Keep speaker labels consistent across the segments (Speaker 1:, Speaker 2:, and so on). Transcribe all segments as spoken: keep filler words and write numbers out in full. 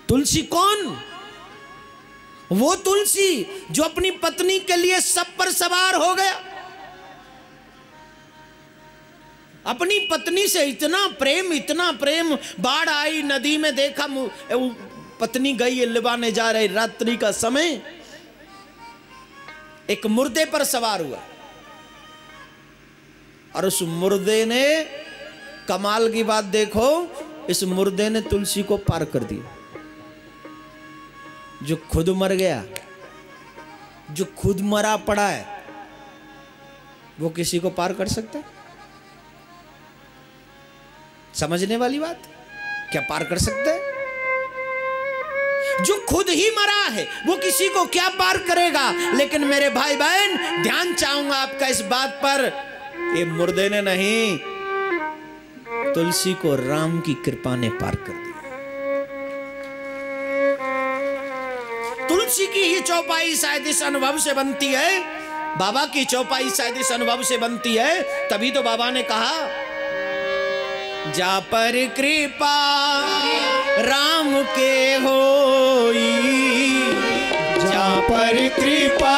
Speaker 1: तुलसी कौन? वो तुलसी जो अपनी पत्नी के लिए सब पर सवार हो गया, अपनी पत्नी से इतना प्रेम, इतना प्रेम, बाढ़ आई नदी में, देखा पत्नी गई लिबाने जा रही, रात्रि का समय, एक मुर्दे पर सवार हुआ और उस मुर्दे ने, कमाल की बात देखो, इस मुर्दे ने तुलसी को पार कर दिया। जो खुद मर गया, जो खुद मरा पड़ा है, वो किसी को पार कर सकता है? समझने वाली बात, क्या पार कर सकता है? जो खुद ही मरा है वो किसी को क्या पार करेगा? लेकिन मेरे भाई बहन, ध्यान चाहूंगा आपका इस बात पर, ये मुर्दे ने नहीं, तुलसी को राम की कृपा ने पार कर दिया। तुलसी की ही चौपाई शायद इस अनुभव से बनती है, बाबा की चौपाई शायद इस अनुभव से बनती है। तभी तो बाबा ने कहा, जा पर कृपा राम के होई,
Speaker 2: जा पर कृपा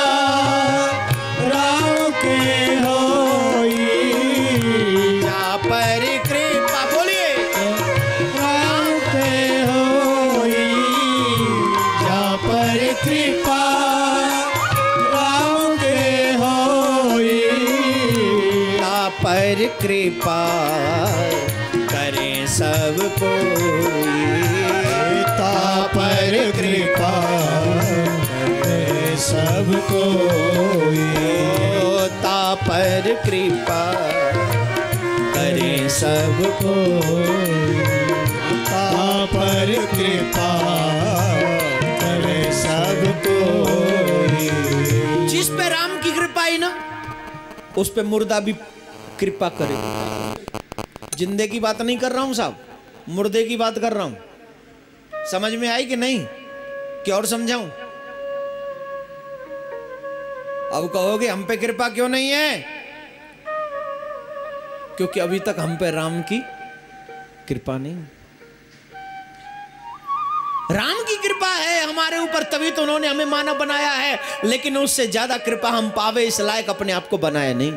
Speaker 2: राम के होई,
Speaker 1: जा पर कृपा, बोलिए,
Speaker 2: राम के होई, जा पर कृपा राम के होई,
Speaker 1: जा पर कृपा करें सब कोई,
Speaker 2: ता पर कृपा करें सब कोई,
Speaker 1: ता पर कृपा करें सब
Speaker 2: कोई, ता पर कृपा करें सब कोई।
Speaker 1: जिस पे राम की कृपा आई ना, उस पे मुर्दा भी कृपा करे। जिंदे की बात नहीं कर रहा हूं साहब, मुर्दे की बात कर रहा हूं। समझ में आई कि नहीं? क्या और समझाऊं? अब कहोगे हम पे कृपा क्यों नहीं है? क्योंकि अभी तक हम पे राम की कृपा नहीं। राम की कृपा है हमारे ऊपर, तभी तो उन्होंने हमें मानव बनाया है, लेकिन उससे ज्यादा कृपा हम पावे इस लायक अपने आप को बनाया नहीं।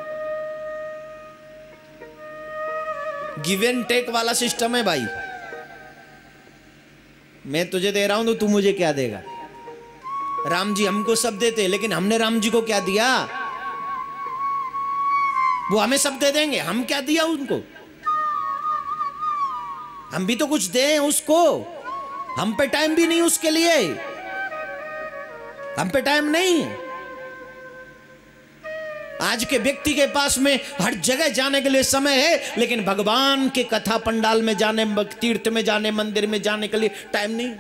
Speaker 1: गिव एंड टेक वाला सिस्टम है भाई। मैं तुझे दे रहा हूं तो तू मुझे क्या देगा? राम जी हमको सब देते, लेकिन हमने राम जी को क्या दिया? वो हमें सब दे देंगे, हम क्या दिया उनको? हम भी तो कुछ दें उसको। हम पे टाइम भी नहीं उसके लिए, हम पे टाइम नहीं। आज के व्यक्ति के पास में हर जगह जाने के लिए समय है, लेकिन भगवान के कथा पंडाल में जाने, तीर्थ में जाने, मंदिर में जाने के लिए टाइम नहीं।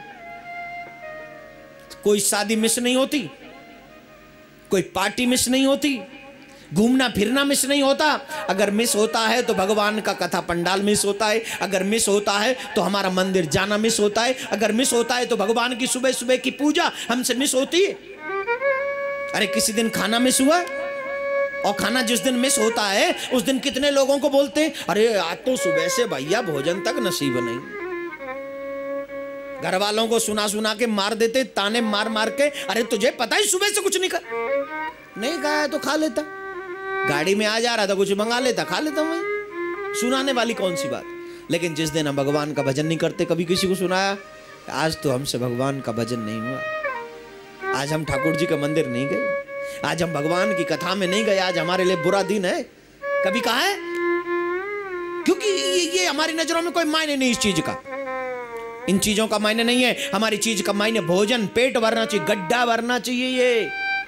Speaker 1: कोई शादी मिस नहीं होती, कोई पार्टी मिस नहीं होती, घूमना फिरना मिस नहीं होता। अगर मिस होता है तो भगवान का कथा पंडाल मिस होता है, अगर मिस होता है तो हमारा मंदिर जाना मिस होता है, अगर मिस होता है तो भगवान की सुबह सुबह की पूजा हमसे मिस होती है। अरे किसी दिन खाना मिस हुआ, और खाना जिस दिन मिस होता है उस दिन कितने लोगों को बोलते हैं, अरे आज तो सुबह से भैया भोजन तक नसीब नहीं। घर वालों को सुना सुना के मार देते, ताने मार मार के, अरे तुझे पता है सुबह से कुछ नहीं खा, नहीं खाया तो खा लेता, गाड़ी में आ जा रहा था कुछ मंगा लेता, खा लेता मैं। सुनाने वाली कौन सी बात? लेकिन जिस दिन हम भगवान का भजन नहीं करते, कभी किसी को सुनाया आज तो हमसे भगवान का भजन नहीं हुआ, आज हम ठाकुर जी का मंदिर नहीं गए, आज हम भगवान की कथा में नहीं गए, आज हमारे लिए बुरा दिन है, कभी कहा है? क्योंकि ये, ये हमारी नजरों में कोई मायने नहीं इस चीज का, इन चीजों का मायने नहीं है। हमारी चीज का मायने भोजन, पेट भरना चाहिए, गड्ढा भरना चाहिए। ये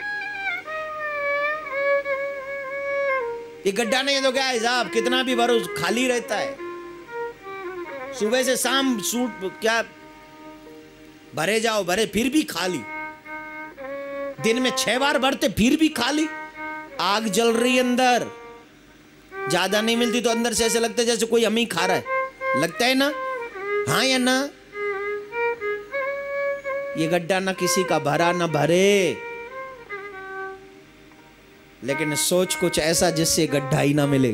Speaker 1: ये गड्ढा नहीं है तो क्या है साहब, कितना भी भरो खाली रहता है। सुबह से शाम सूट क्या भरे जाओ भरे, फिर भी खाली। दिन में छह बार भरते फिर भी खाली। आग जल रही अंदर, ज्यादा नहीं मिलती तो अंदर से ऐसे लगता है जैसे कोई हमें खा रहा है, लगता है ना? हाँ या ना? ये गड्ढा ना किसी का भरा ना भरे, लेकिन सोच कुछ ऐसा जिससे गड्ढा ही ना मिले।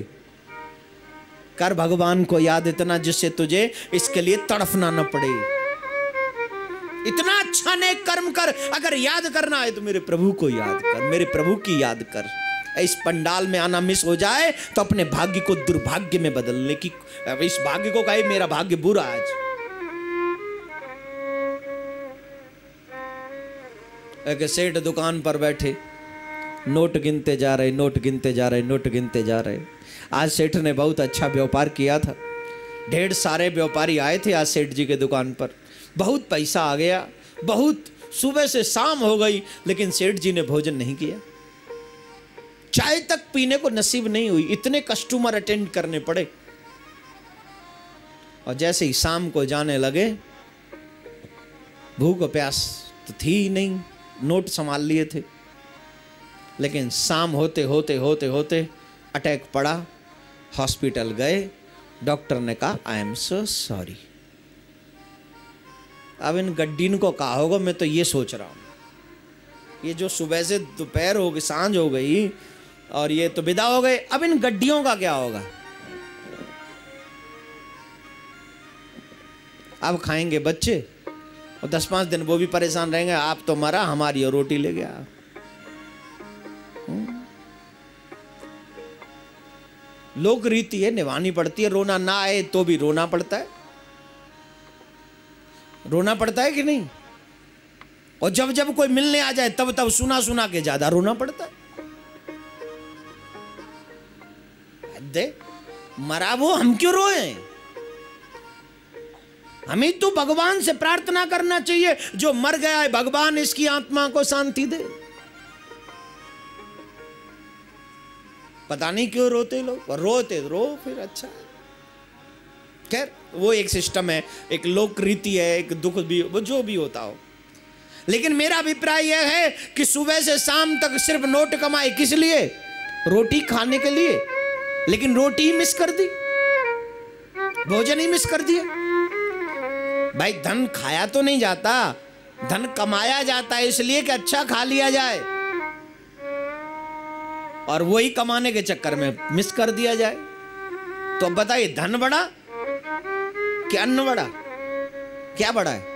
Speaker 1: कर भगवान को याद इतना जिससे तुझे इसके लिए तड़फना न पड़े। इतना अच्छा नेक कर्म कर, अगर याद करना है तो मेरे प्रभु को याद कर, मेरे प्रभु की याद कर। इस पंडाल में आना मिस हो जाए तो अपने भाग्य को दुर्भाग्य में बदलने की, इस भाग्य को कहे मेरा भाग्य बुरा आज। एक सेठ दुकान पर बैठे नोट गिनते जा रहे, नोट गिनते जा रहे, नोट गिनते जा रहे। आज सेठ ने बहुत अच्छा व्यापार किया था, ढेर सारे व्यापारी आए थे आज सेठ जी के दुकान पर, बहुत पैसा आ गया, बहुत। सुबह से शाम हो गई लेकिन सेठ जी ने भोजन नहीं किया, चाय तक पीने को नसीब नहीं हुई, इतने कस्टमर अटेंड करने पड़े। और जैसे ही शाम को जाने लगे, भूख प्यास तो थी ही नहीं, नोट संभाल लिए थे, लेकिन शाम होते होते होते होते अटैक पड़ा। हॉस्पिटल गए, डॉक्टर ने कहा आई एम सो सॉरी। अब इन गड्डीन को कहा होगा, मैं तो ये सोच रहा हूं, ये जो सुबह से दोपहर हो गई, सांझ हो गई और ये तो विदा हो गए, अब इन गड्डियों का क्या होगा? अब खाएंगे बच्चे और दस पांच दिन वो भी परेशान रहेंगे, आप तो मरा, हमारी और रोटी ले गया। लोक रीति है, निभानी पड़ती है, रोना ना आए तो भी रोना पड़ता है, रोना पड़ता है कि नहीं? और जब जब कोई मिलने आ जाए तब तब सुना सुना के ज्यादा रोना पड़ता है। दे मरा वो, हम क्यों रोए? हमें तो भगवान से प्रार्थना करना चाहिए, जो मर गया है भगवान इसकी आत्मा को शांति दे। पता नहीं क्यों रोते लोग, रोते रो फिर अच्छा। खैर वो एक सिस्टम है, एक लोक रीति है, एक दुख भी, वो जो भी होता हो। लेकिन मेरा अभिप्राय यह है कि सुबह से शाम तक सिर्फ नोट कमाए, किस लिए? रोटी खाने के लिए, लेकिन रोटी ही मिस कर दी, भोजन ही मिस कर दिया। भाई धन खाया तो नहीं जाता, धन कमाया जाता है इसलिए कि अच्छा खा लिया जाए, और वही कमाने के चक्कर में मिस कर दिया जाए। तो अब बताइए, धन बड़ा कि अन्न बड़ा? क्या बड़ा है?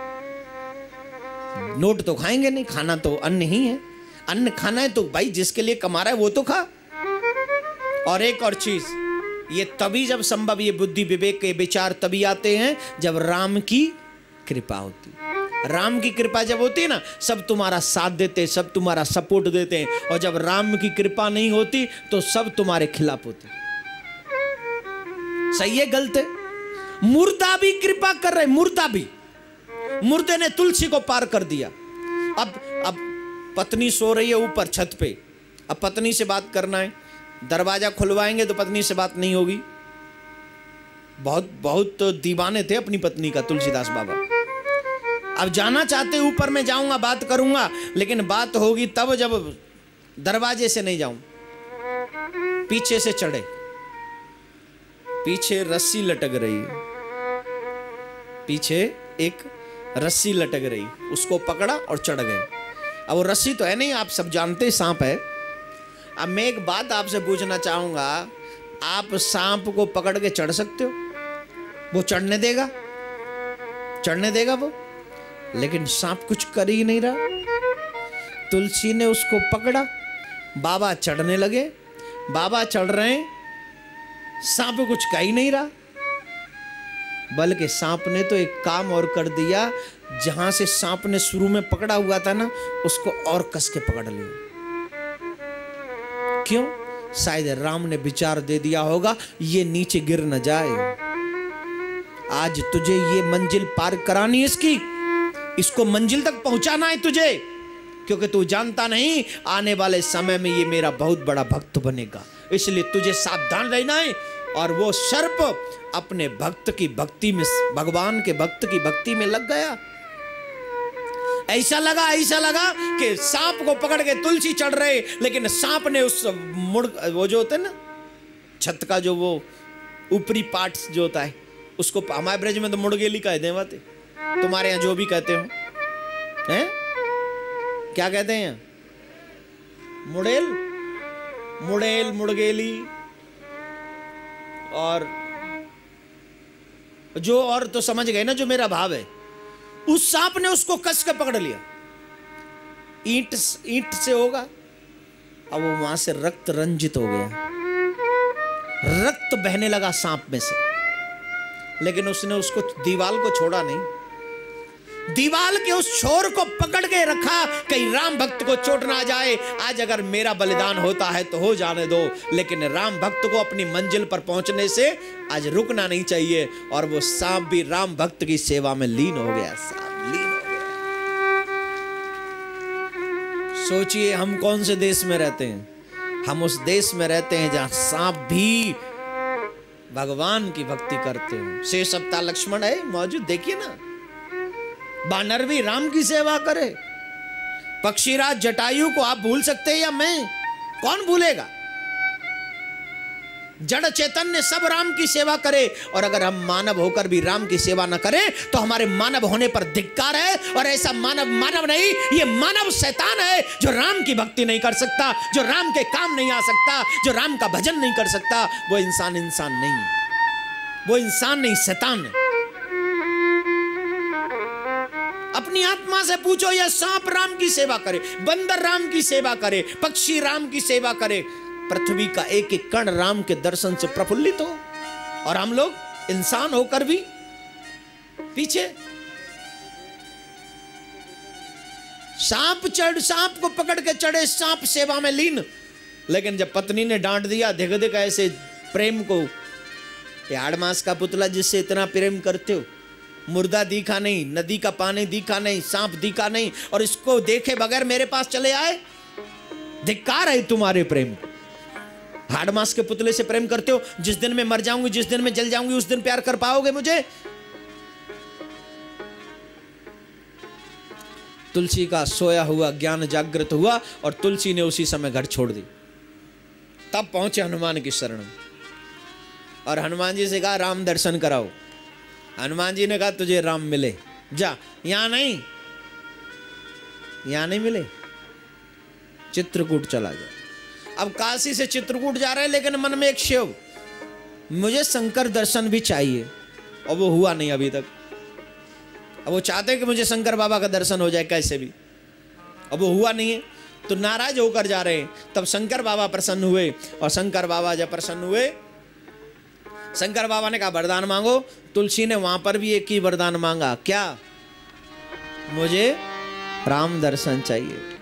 Speaker 1: नोट तो खाएंगे नहीं, खाना तो अन्न ही है। अन्न खाना है तो भाई जिसके लिए कमा रहा है वो तो खा। और एक और चीज, ये तभी जब संभव, ये बुद्धि विवेक के विचार तभी आते हैं जब राम की कृपा होती है। राम की कृपा जब होती है ना, सब तुम्हारा साथ देते, सब तुम्हारा सपोर्ट देते हैं। और जब राम की कृपा नहीं होती तो सब तुम्हारे खिलाफ होते। सही है गलत है? मुर्दा भी कृपा कर रहे, मुर्दा भी। मुर्दे ने तुलसी को पार कर दिया। अब अब पत्नी सो रही है ऊपर छत पे, अब पत्नी से बात करना है, दरवाजा खुलवाएंगे तो पत्नी से बात नहीं होगी। बहुत बहुत तो दीवाने थे अपनी पत्नी का तुलसीदास बाबा। अब जाना चाहते ऊपर में जाऊंगा, बात करूंगा, लेकिन बात होगी तब जब दरवाजे से नहीं जाऊं, पीछे से चढ़े। पीछे रस्सी लटक रही है, पीछे एक रस्सी लटक रही, उसको पकड़ा और चढ़ गए। अब वो रस्सी तो है नहीं, आप सब जानते सांप है। अब मैं एक बात आपसे पूछना चाहूंगा, आप सांप को पकड़ के चढ़ सकते हो? वो चढ़ने देगा? चढ़ने देगा वो? लेकिन सांप कुछ कर ही नहीं रहा। तुलसी ने उसको पकड़ा, बाबा चढ़ने लगे, बाबा चढ़ रहे हैं, सांप कुछ कह ही नहीं रहा। बल्कि सांप ने तो एक काम और कर दिया, जहां से सांप ने शुरू में पकड़ा हुआ था ना, उसको और कस के पकड़ लिया। क्यों? शायद राम ने विचार दे दिया होगा ये नीचे गिर न जाए। आज तुझे ये मंजिल पार करानी है, इसकी इसको मंजिल तक पहुंचाना है तुझे, क्योंकि तू जानता नहीं आने वाले समय में ये मेरा बहुत बड़ा भक्त बनेगा, इसलिए तुझे सावधान रहना है। और वो सर्प अपने भक्त की भक्ति में, भगवान के भक्त की भक्ति में लग गया। ऐसा लगा ऐसा लगा कि सांप को पकड़ के तुलसी चढ़ रहे, लेकिन सांप ने उस मुड़, वो जो होता है ना छत का जो वो ऊपरी पार्ट जो होता है, उसको हमारे ब्रज में तो मुड़गेली कह दे, बात तुम्हारे यहाँ जो भी कहते हो, हैं क्या कहते हैं? मुड़ेल, मुड़ेल, मुड़गेली, और जो और तो समझ गए ना जो मेरा भाव है। उस सांप ने उसको कस के पकड़ लिया, ईंट ईंट से होगा, अब वो वहां से रक्त रंजित हो गया, रक्त बहने लगा सांप में से, लेकिन उसने उसको दीवाल को छोड़ा नहीं, दीवाल के उस छोर को पकड़ के रखा, कहीं राम भक्त को चोट ना जाए। आज अगर मेरा बलिदान होता है तो हो जाने दो, लेकिन राम भक्त को अपनी मंजिल पर पहुंचने से आज रुकना नहीं चाहिए। और वो सांप भी राम भक्त की सेवा में लीन हो गया, सांप लीन हो गया। सोचिए हम कौन से देश में रहते हैं? हम उस देश में रहते हैं जहां सांप भी भगवान की भक्ति करते हो। शेष अवतार लक्ष्मण है मौजूद, देखिए ना, बानर भी राम की सेवा करे। पक्षीराज जटायु को आप भूल सकते हैं या मैं? कौन भूलेगा? जड़ चैतन्य सब राम की सेवा करे, और अगर हम मानव होकर भी राम की सेवा न करें तो हमारे मानव होने पर धिक्कार है। और ऐसा मानव मानव नहीं, ये मानव शैतान है जो राम की भक्ति नहीं कर सकता, जो राम के काम नहीं आ सकता, जो राम का भजन नहीं कर सकता। वो इंसान इंसान नहीं, वो इंसान नहीं, शैतान है। अपनी आत्मा से पूछो, यह सांप राम की सेवा करे, बंदर राम की सेवा करे, पक्षी राम की सेवा करे, पृथ्वी का एक एक कण राम के दर्शन से प्रफुल्लित हो, और हम लोग इंसान होकर भी पीछे। सांप चढ़ सांप को पकड़ के चढ़े, सांप सेवा में लीन, लेकिन जब पत्नी ने डांट दिया, देख देख ऐसे प्रेम को, ये आठ मास का पुतला जिससे इतना प्रेम करते हो, मुर्दा दिखा नहीं, नदी का पानी दिखा नहीं, सांप दिखा नहीं, और इसको देखे बगैर मेरे पास चले आए। धिक्कार है तुम्हारे प्रेम को। हाड़ मास के पुतले से प्रेम करते हो। जिस दिन मैं मर जाऊंगी, जिस दिन मैं जल जाऊंगी, उस दिन प्यार कर पाओगे मुझे? तुलसी का सोया हुआ ज्ञान जागृत हुआ, और तुलसी ने उसी समय घर छोड़ दी। तब पहुंचे हनुमान की शरण में, और हनुमान जी से कहा राम दर्शन कराओ। हनुमान जी ने कहा तुझे राम मिले, जा, यहां नहीं, यहां नहीं मिले, चित्रकूट चला जा। अब काशी से चित्रकूट जा रहे हैं, लेकिन मन में एक शिव, मुझे शंकर दर्शन भी चाहिए, और वो हुआ नहीं अभी तक। अब वो चाहते हैं कि मुझे शंकर बाबा का दर्शन हो जाए कैसे भी, अब वो हुआ नहीं है, तो नाराज होकर जा रहे हैं। तब शंकर बाबा प्रसन्न हुए, और शंकर बाबा जब प्रसन्न हुए, शंकर बाबा ने कहा वरदान मांगो। तुलसी ने वहां पर भी एक ही वरदान मांगा, क्या? मुझे राम दर्शन चाहिए।